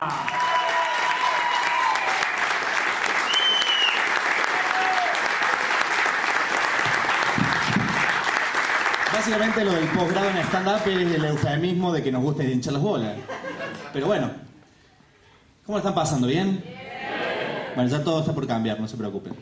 Básicamente lo del posgrado en stand-up es el eufemismo de que nos gusta hinchar las bolas. Pero bueno, ¿cómo lo están pasando? ¿Bien? Bueno, ya todo está por cambiar, no se preocupen.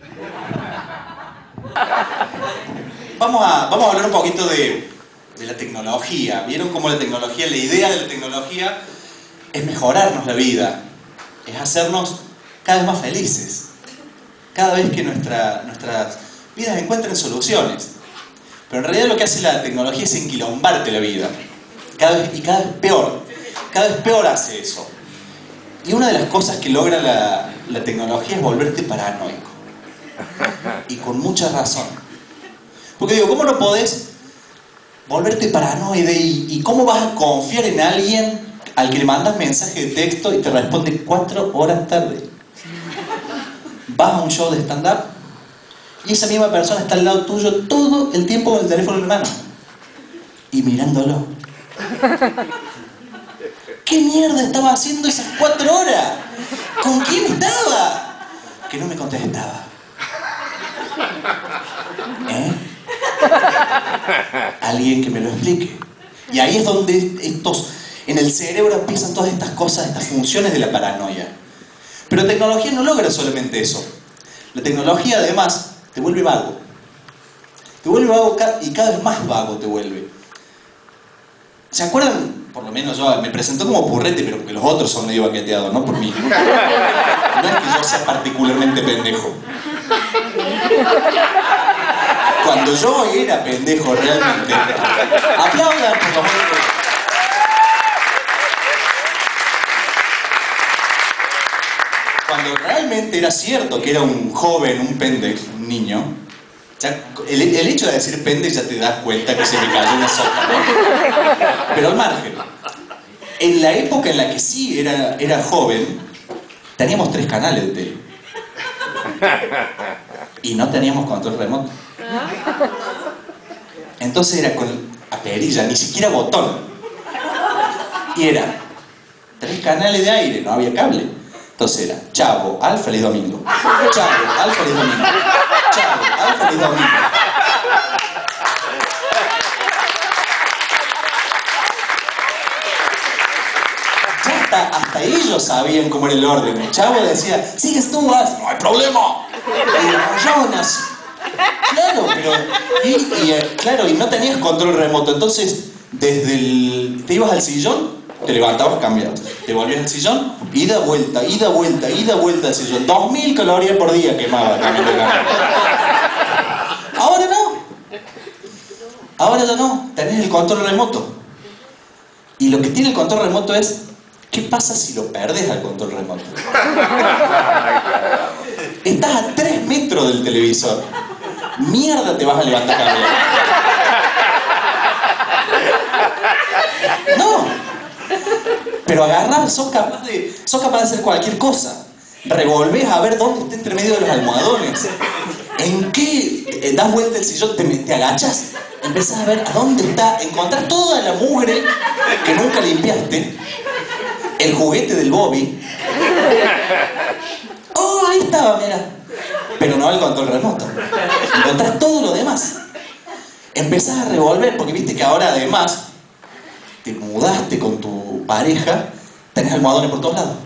Vamos a hablar un poquito de la tecnología. ¿Vieron cómo la tecnología, la idea de la tecnología es mejorarnos la vida? Es hacernos cada vez más felices. Cada vez que nuestras vidas encuentren soluciones. Pero en realidad lo que hace la tecnología es enquilombarte la vida. Cada vez peor. Cada vez peor hace eso. Y una de las cosas que logra la tecnología es volverte paranoico. Y con mucha razón. Porque digo, ¿cómo no podés volverte paranoide y cómo vas a confiar en alguien al que le mandas mensaje de texto y te responde 4 horas tarde? Vas a un show de stand-up y esa misma persona está al lado tuyo todo el tiempo con el teléfono en la mano y mirándolo. ¿Qué mierda estaba haciendo esas 4 horas? ¿Con quién estaba? Que no me contestaba. ¿Eh? Alguien que me lo explique. Y ahí es donde en el cerebro empiezan todas estas cosas, estas funciones de la paranoia. Pero tecnología no logra solamente eso. La tecnología además te vuelve vago. Te vuelve vago y cada vez más vago te vuelve. ¿Se acuerdan? Por lo menos yo me presentó como purrete, pero porque los otros son medio baqueteados, no por mí. No es que yo sea particularmente pendejo. Cuando yo era pendejo realmente, aplaudan por los otros. Cuando realmente era cierto que era un joven, un pendejo, un niño, ya, el hecho de decir pendejo ya te das cuenta que se me cayó una sopa, ¿no? Pero al margen, en la época en la que sí era joven, teníamos 3 canales de tele. Y no teníamos control remoto. Entonces era a perilla, ni siquiera botón. Y era 3 canales de aire, no había cable. Entonces era Chavo, Alfa y Domingo. Chavo, Alfa y Domingo. Chavo, Alfa y Domingo. Ya hasta ellos sabían cómo era el orden. Chavo decía, sigues tú, vas, no hay problema. Y Jonas. Claro, pero... claro, y no tenías control remoto. Entonces, te ibas al sillón, te levantabas, cambiabas. Te volvías al sillón, ida, vuelta al sillón. 2000 calorías por día quemaba camino. Ahora no. Ahora ya no. Tenés el control remoto. Y lo que tiene el control remoto es, ¿qué pasa si lo perdes al control remoto? Estás a 3 metros del televisor. Mierda te vas a levantar a cambiar. No. Pero agarrás, sos capaz de hacer cualquier cosa. Revolvés a ver dónde está entre medio de los almohadones. ¿En qué? Das vuelta el sillón, te agachas, empezás a ver a dónde está, encontrás toda la mugre que nunca limpiaste, el juguete del Bobby. Oh, ahí estaba, mira. Pero no el control remoto. Encontrás todo lo demás. Empezás a revolver, porque viste que ahora además te mudaste con tu pareja, tenés almohadones por todos lados.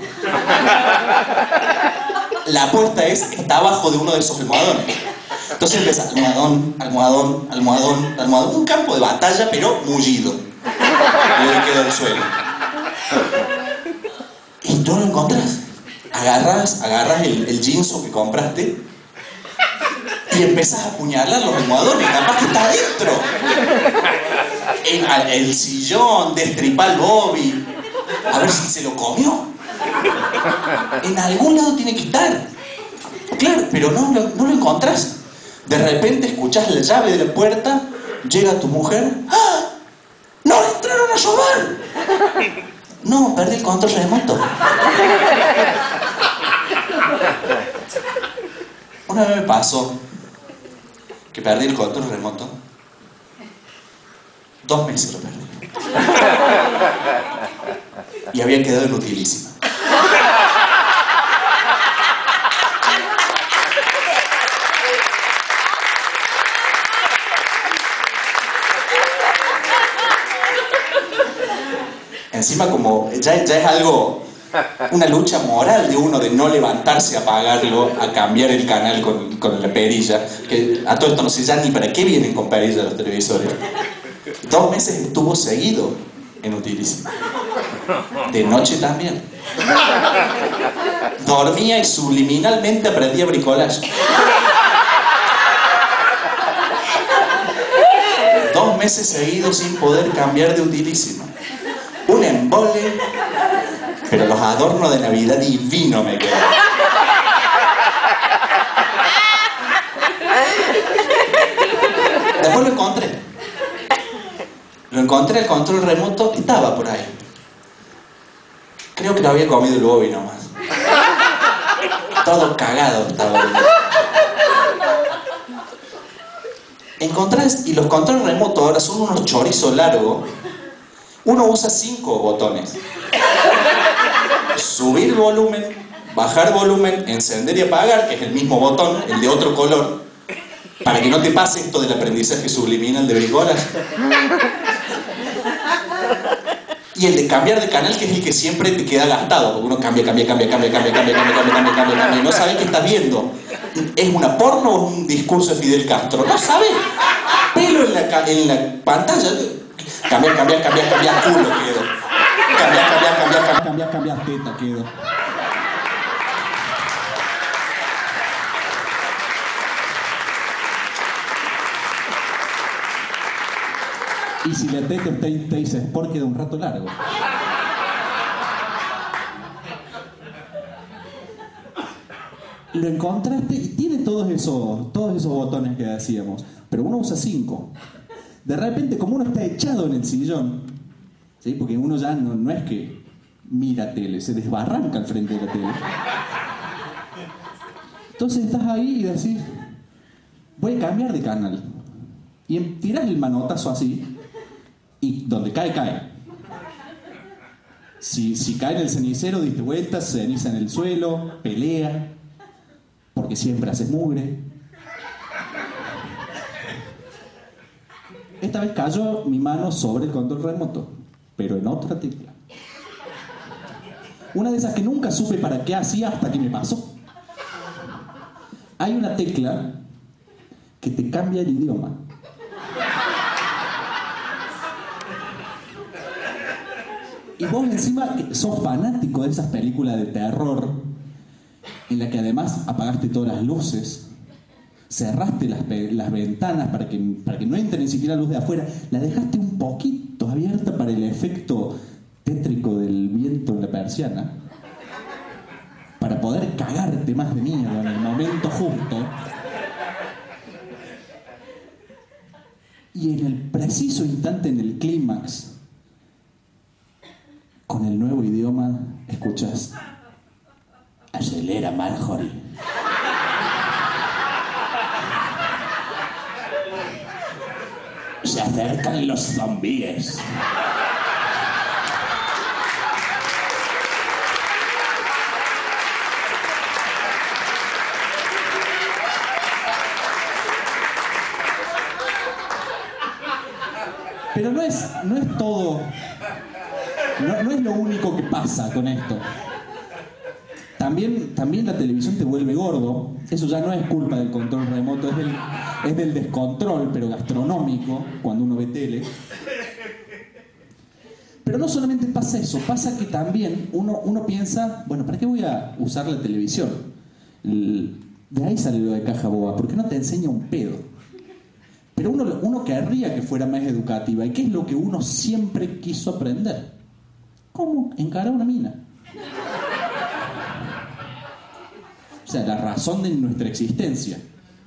La apuesta está abajo de uno de esos almohadones. Entonces empezás almohadón. Un campo de batalla, pero mullido. Y le queda el suelo. Y no lo encontrás. Agarrás el jeanso que compraste y empezás a apuñalar los almohadones, capaz que está adentro. El sillón, destripar el Bobby, a ver si se lo comió. En algún lado tiene que estar. Claro, pero no lo encontrás. De repente escuchás la llave de la puerta, llega tu mujer. ¡Ah! ¡No entraron a robar! No, perdí el control remoto. Una vez me pasó que perdí el control remoto. 2 meses lo perdí. Y había quedado inutilísimo. encima como ya es algo, una lucha moral de uno de no levantarse a apagarlo, a cambiar el canal con la perilla, que a todo esto no sé ya ni para qué vienen con perilla los televisores. 2 meses estuvo seguido en Utilísima. De noche también. Dormía y subliminalmente aprendía bricolage. 2 meses seguidos sin poder cambiar de Utilísima. Un embole, pero los adornos de Navidad divino me quedaron. Después lo encontré. El control remoto, estaba por ahí. Creo que lo había comido el Bobby nomás. Todo cagado estaba. Encontrás, y los controles remotos ahora son unos chorizos largos. Uno usa 5 botones. Subir volumen, bajar volumen, encender y apagar, que es el mismo botón, el de otro color, para que no te pase esto del aprendizaje subliminal de bricolage. Y el de cambiar de canal, que es el que siempre te queda gastado, porque uno cambia, no sabes qué estás viendo. ¿Es una porno o un discurso de Fidel Castro? No sabes. Pelo en la pantalla. Cambiar, culo quedó. Cambiar, teta quedó. Y si la teta te dice Sport, queda un rato largo. Lo encontraste y tiene todos esos botones que decíamos, pero uno usa 5. De repente, como uno está echado en el sillón, ¿sí? Porque uno ya no es que mira tele, se desbarranca al frente de la tele. Entonces estás ahí y decís, voy a cambiar de canal. Y tirás el manotazo así, y donde cae, cae. Si cae en el cenicero, diste vueltas, ceniza en el suelo, pelea, porque siempre haces mugre. Esta vez cayó mi mano sobre el control remoto, pero en otra tecla. Una de esas que nunca supe para qué hacía hasta que me pasó. Hay una tecla que te cambia el idioma. Y vos encima sos fanático de esas películas de terror en las que además apagaste todas las luces, cerraste las ventanas para que no entre ni siquiera luz de afuera, la dejaste un poquito abierta para el efecto tétrico del viento en la persiana, para poder cagarte más de miedo en el momento justo. Y en el preciso instante, en el clímax, con el nuevo idioma, escuchas: acelera, Marjorie. Se acercan los zombies. Pero no es todo. No es lo único que pasa con esto. También la televisión te vuelve gordo. Eso ya no es culpa del control remoto, es del descontrol, pero gastronómico, cuando uno ve tele. Pero no solamente pasa eso, pasa que también uno piensa, bueno, ¿para qué voy a usar la televisión? De ahí sale lo de caja boba, porque no te enseña un pedo. Pero uno querría que fuera más educativa. ¿Y qué es lo que uno siempre quiso aprender? ¿Cómo encarar una mina? O sea, la razón de nuestra existencia.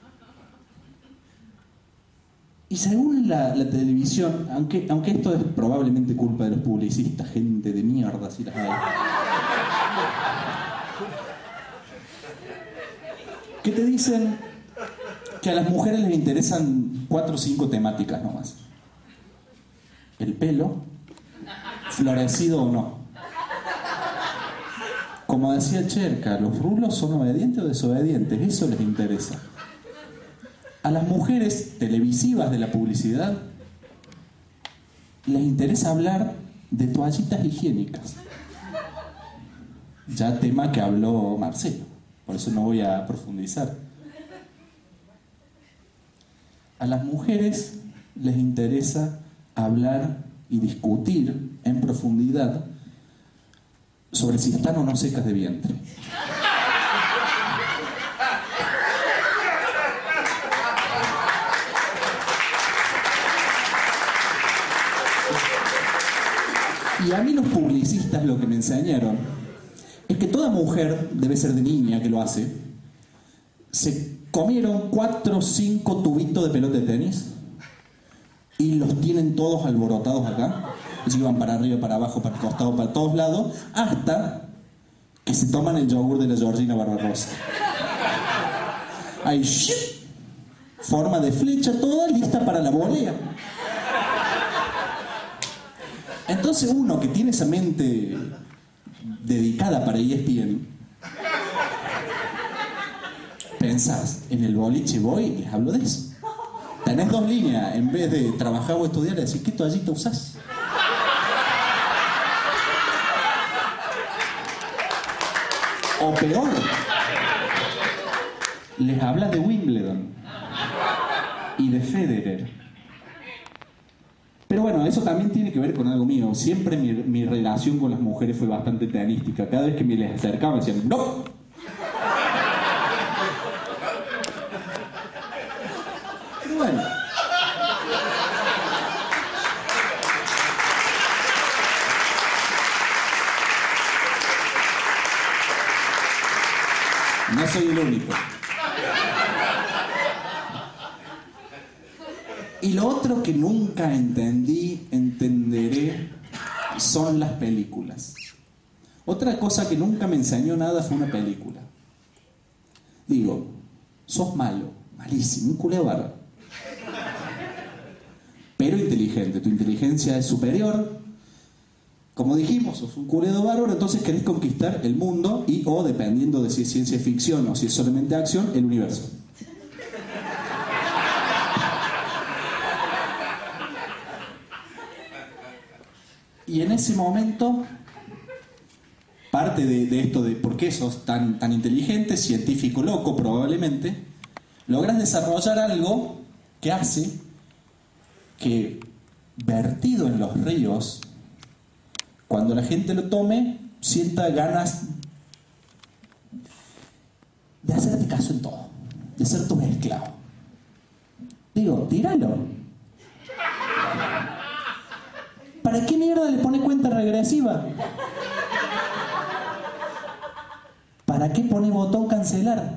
Y según la televisión, aunque esto es probablemente culpa de los publicistas, gente de mierda, si las hay, que te dicen que a las mujeres les interesan 4 o 5 temáticas nomás. El pelo, florecido o no. Como decía Cherka, ¿los rulos son obedientes o desobedientes? Eso les interesa. A las mujeres televisivas de la publicidad les interesa hablar de toallitas higiénicas. Ya tema que habló Marcelo, por eso no voy a profundizar. A las mujeres les interesa hablar y discutir en profundidad sobre si están o no secas de vientre. Y a mí los publicistas lo que me enseñaron es que toda mujer, debe ser de niña que lo hace, se comieron 4 o 5 tubitos de pelota de tenis y los tienen todos alborotados acá. Ellos van para arriba, para abajo, para el costado, para todos lados, hasta que se toman el yogur de la Georgina Barbarossa. Ahí, forma de flecha toda lista para la volea. Entonces uno que tiene esa mente dedicada para ESPN, pensás, en el boliche voy y les hablo de eso. Tenés 2 líneas, en vez de trabajar o estudiar, decís, ¿qué toallita usás? O peor, les habla de Wimbledon y de Federer. Pero bueno, eso también tiene que ver con algo mío. Siempre mi relación con las mujeres fue bastante teanística. Cada vez que me les acercaba me decían, ¡no! Pero bueno. No soy el único. Y lo otro que nunca entenderé, son las películas. Otra cosa que nunca me enseñó nada fue una película. Digo, sos malo, malísimo, un culeo bárbaro. Pero inteligente, tu inteligencia es superior. Como dijimos, sos un culeo bárbaro, entonces querés conquistar el mundo y, o dependiendo de si es ciencia ficción o si es solamente acción, el universo. Y en ese momento, parte de esto de por qué sos tan inteligente, científico loco probablemente, logras desarrollar algo que hace que, vertido en los ríos, cuando la gente lo tome, sienta ganas de hacerte caso en todo, de ser tu esclavo. Digo, tíralo. ¿Para qué mierda le pone cuenta regresiva? ¿Para qué pone botón cancelar?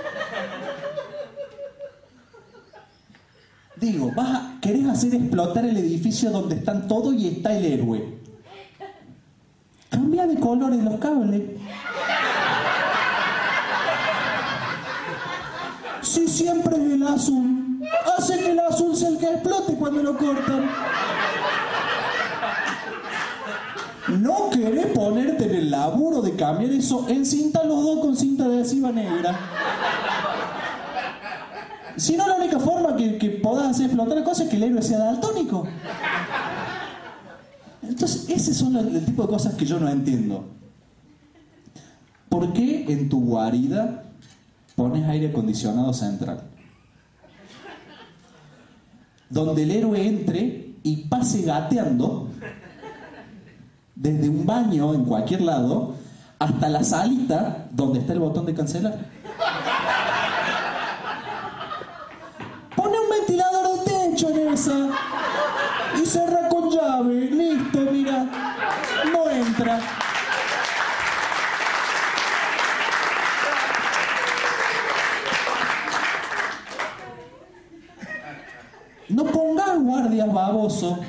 Digo, querés hacer explotar el edificio donde están todos y está el héroe. Cambia de colores los cables. Si siempre es el azul, hace que el azul sea el que explote cuando lo cortan. No querés ponerte en el laburo de cambiar eso, encinta los dos con cinta adhesiva negra. Si no, la única forma que podás hacer explotar la cosa es que el héroe sea daltónico. Entonces, esos son el tipo de cosas que yo no entiendo. ¿Por qué en tu guarida pones aire acondicionado central? Donde el héroe entre y pase gateando desde un baño en cualquier lado hasta la salita donde está el botón de cancelar. Pone un ventilador de techo en esa y cerra con llave. Listo, mira, no entra. No pongas guardias, baboso.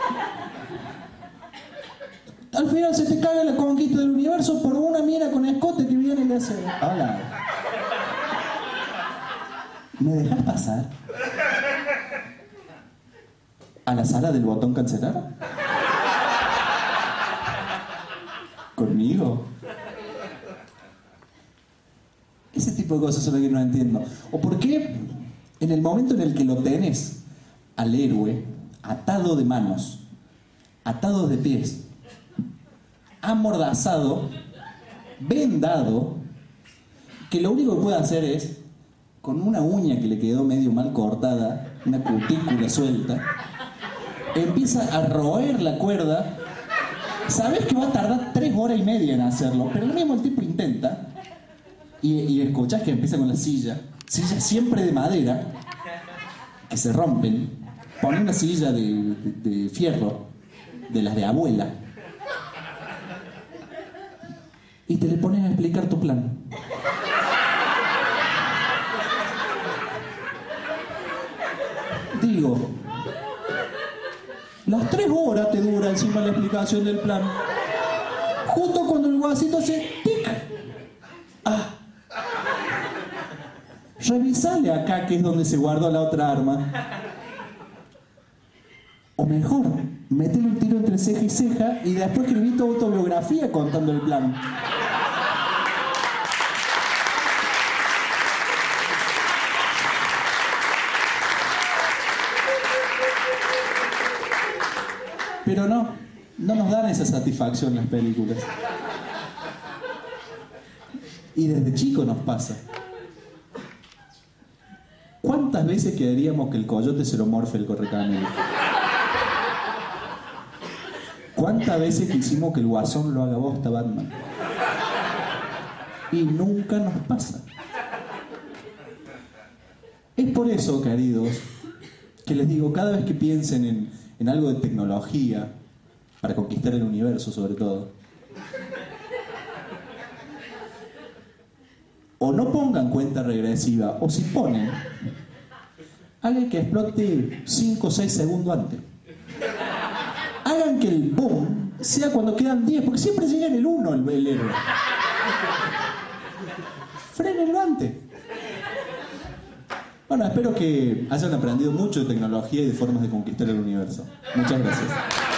Al final se te caga la conquista del universo por una mina con escote que viene y le hace... Hola. ¿Me dejas pasar? ¿A la sala del botón cancelar? ¿Conmigo? Ese tipo de cosas son las que no entiendo. ¿O por qué en el momento en el que lo tenés al héroe atado de manos, atado de pies, amordazado, vendado, que lo único que puede hacer es, con una uña que le quedó medio mal cortada, una cutícula suelta, empieza a roer la cuerda. Sabes que va a tardar 3 horas y media en hacerlo, pero lo mismo el tipo intenta, y escuchás que empieza con la sillas siempre de madera, que se rompen. Pone una silla de fierro, de las de abuela, y te le pones a explicar tu plan. Digo, las 3 horas te dura encima la explicación del plan. Justo cuando el guasito hace tic. Ah. Revisale acá, que es donde se guardó la otra arma. O mejor, métele un tiro entre ceja y ceja y después escribí tu autobiografía contando el plan. Pero no nos dan esa satisfacción las películas. Y desde chico nos pasa. ¿Cuántas veces quedaríamos que el coyote se lo morfe el correcamino? ¿Cuántas veces quisimos que el guasón lo haga bosta Batman? Y nunca nos pasa. Es por eso, queridos, que les digo, cada vez que piensen en algo de tecnología, para conquistar el universo sobre todo, o no pongan cuenta regresiva, o si ponen, hagan que explote 5 o 6 segundos antes. Hagan que el boom sea cuando quedan 10, porque siempre llega en el 1 el héroe. Frénenlo antes. Bueno, espero que hayan aprendido mucho de tecnología y de formas de conquistar el universo. Muchas gracias.